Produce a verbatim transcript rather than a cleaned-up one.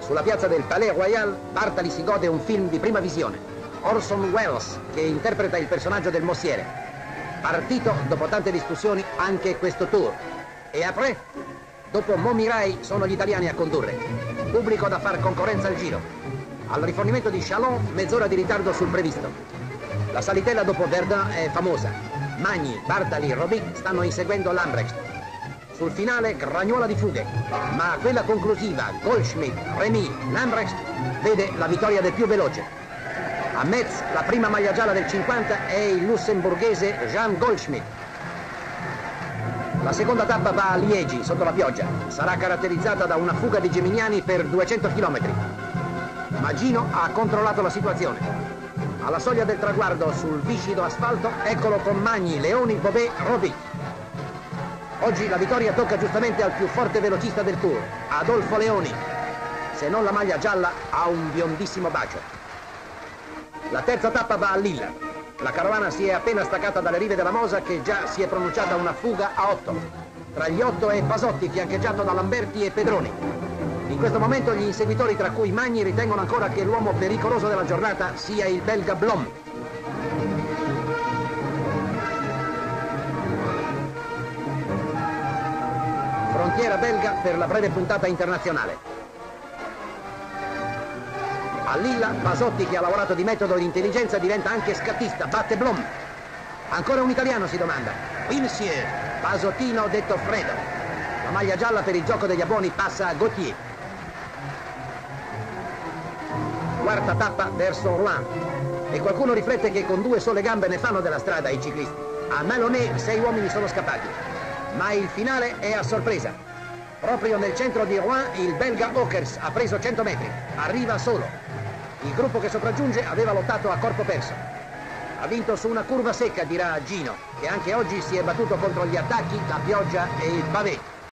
Sulla piazza del Palais Royal, Bartali si gode un film di prima visione. Orson Welles, che interpreta il personaggio del mossiere. Partito, dopo tante discussioni, anche questo tour. E après? Dopo Momirai sono gli italiani a condurre. Pubblico da far concorrenza al giro. Al rifornimento di Chalon, mezz'ora di ritardo sul previsto. La salitella dopo Verdun è famosa. Magni, Bartali, Robic stanno inseguendo Lambrecht. Sul finale Gragnuola di fughe, ma quella conclusiva, Goldschmidt, Remy, Lambrecht, vede la vittoria del più veloce. A Metz la prima maglia gialla del cinquanta è il lussemburghese Jean Goldschmidt. La seconda tappa va a Liegi, sotto la pioggia. Sarà caratterizzata da una fuga di geminiani per duecento chilometri. Ma Gino ha controllato la situazione. Alla soglia del traguardo, sul viscido asfalto, eccolo con Magni, Leoni, Bobet, Robic. Oggi la vittoria tocca giustamente al più forte velocista del Tour, Adolfo Leoni. Se non la maglia gialla, ha un biondissimo bacio. La terza tappa va a Lilla. La carovana si è appena staccata dalle rive della Mosa, che già si è pronunciata una fuga a otto. Tra gli otto è Pasotti, fiancheggiato da Lamberti e Pedroni. In questo momento gli inseguitori, tra cui Magni, ritengono ancora che l'uomo pericoloso della giornata sia il belga Blom. Frontiera belga per la breve puntata internazionale. A Lilla, Pasotti, che ha lavorato di metodo e di intelligenza, diventa anche scattista, batte Blom. Ancora un italiano, si domanda. Oui, monsieur. Pasottino detto Fredo. La maglia gialla per il gioco degli abboni passa a Gauthier. Quarta tappa verso Rouen. E qualcuno riflette che con due sole gambe ne fanno della strada i ciclisti. A Malonnet sei uomini sono scappati. Ma il finale è a sorpresa. Proprio nel centro di Rouen il belga Ockers ha preso cento metri. Arriva solo. Il gruppo che sopraggiunge aveva lottato a corpo perso. Ha vinto su una curva secca, dirà Gino, che anche oggi si è battuto contro gli attacchi, la pioggia e il pavé.